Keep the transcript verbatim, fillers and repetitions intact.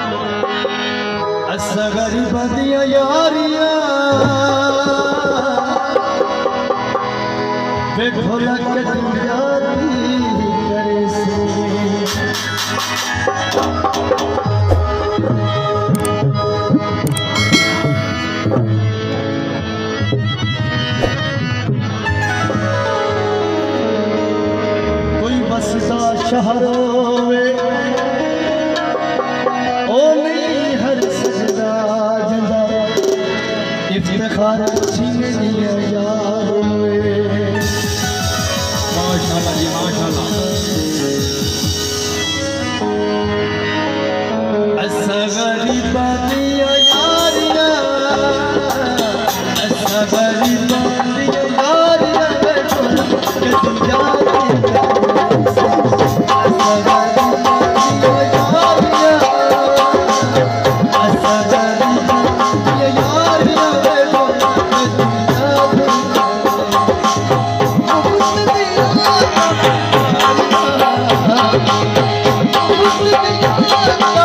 गरीब दिया यारिया वे ढोलक यादी करे से कोई बसदा शहरों में ओ नहीं हर सजदा जदा इफ्तिखार छीन लिया यारों में। माशाल्लाह जी माशाल्लाह। ऐसा गरीब दिया यारिया ऐसा गरीब दिया यारिया के तुम जाते Oh,